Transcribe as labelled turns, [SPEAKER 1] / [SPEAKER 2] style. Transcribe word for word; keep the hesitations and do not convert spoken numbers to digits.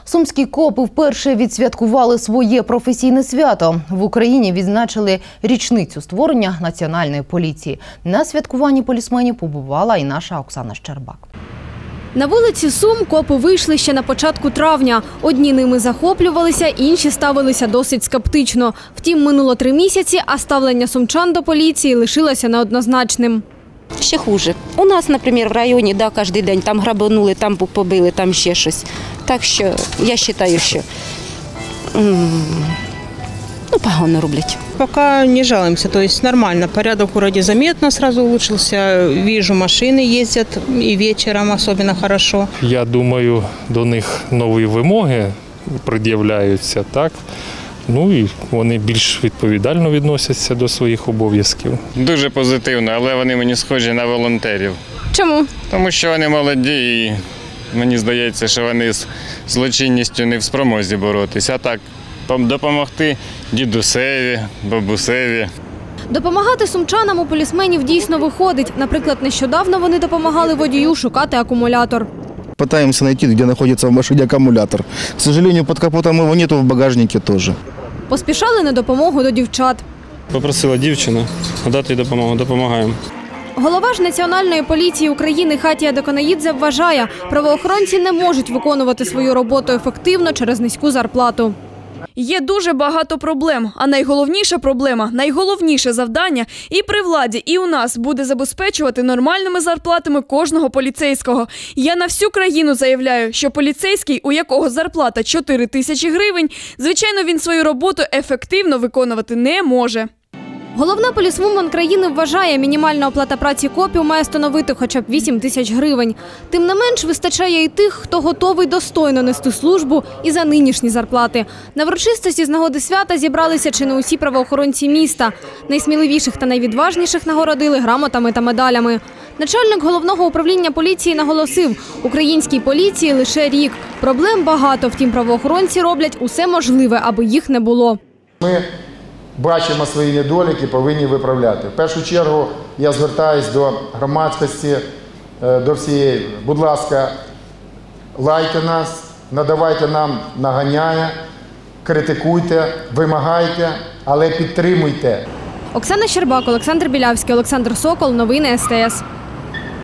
[SPEAKER 1] Сумські копи вперше відсвяткували своє професійне свято. В Україні відзначили річницю створення Національної поліції. На святкуванні полісменів побувала і наша Оксана Щербак.
[SPEAKER 2] На вулиці Сум копи вийшли ще на початку травня. Одні ними захоплювалися, інші ставилися досить скептично. Втім, минуло три місяці, а ставлення сумчан до поліції лишилося неоднозначним.
[SPEAKER 3] Ще хуже. У нас, наприклад, в районі, да, кожен день там грабанули, там побили, там ще щось. Так що я вважаю, що ну, погано роблять.
[SPEAKER 4] Пока не жалуемся, то есть нормально. Порядок в городе заметно сразу улучшился. Вижу, машины ездят и вечером особенно хорошо.
[SPEAKER 5] Я думаю, до них нові вимоги пред'являються, так? Ну і вони більш відповідально відносяться до своїх обов'язків.
[SPEAKER 6] Дуже позитивно, але вони мені схожі на волонтерів.
[SPEAKER 2] Чому?
[SPEAKER 6] Тому що вони молоді і мені здається, що вони з злочинністю не в спромозі боротися, а так допомогти дідусеві, бабусеві.
[SPEAKER 2] Допомагати сумчанам у полісменів дійсно виходить. Наприклад, нещодавно вони допомагали водію шукати акумулятор.
[SPEAKER 7] Пытаемся найти, где находится в машине аккумулятор. К сожалению, под капотом его нету, в багажнике тоже.
[SPEAKER 2] Поспішали на допомогу до дівчат.
[SPEAKER 8] Попросила дівчина надати допомогу, допомагаємо.
[SPEAKER 2] Голова ж Національної поліції України Хатія Деконаїдзе вважає, правоохоронці не можуть виконувати свою роботу ефективно через низьку зарплату.
[SPEAKER 9] Є дуже багато проблем, а найголовніша проблема, найголовніше завдання і при владі, і у нас буде забезпечувати нормальними зарплатами кожного поліцейського. Я на всю країну заявляю, що поліцейський, у якого зарплата чотири тисячі гривень, звичайно, він свою роботу ефективно виконувати не може.
[SPEAKER 2] Головна полісвумен країни вважає, мінімальна оплата праці копів має становити хоча б вісім тисяч гривень. Тим не менш, вистачає і тих, хто готовий достойно нести службу і за нинішні зарплати. На урочистості з нагоди свята зібралися чи не усі правоохоронці міста. Найсміливіших та найвідважніших нагородили грамотами та медалями. Начальник головного управління поліції наголосив, українській поліції лише рік. Проблем багато, втім правоохоронці роблять усе можливе, аби їх не було.
[SPEAKER 10] Ми бачимо свої недоліки, повинні виправляти. В першу чергу я звертаюся до громадськості, до всієї. Будь ласка, лайте нас, надавайте нам наганяє, критикуйте, вимагайте, але підтримуйте.
[SPEAKER 2] Оксана Щербак, Олександр Білявський, Олександр Сокол. Новини ес те ес.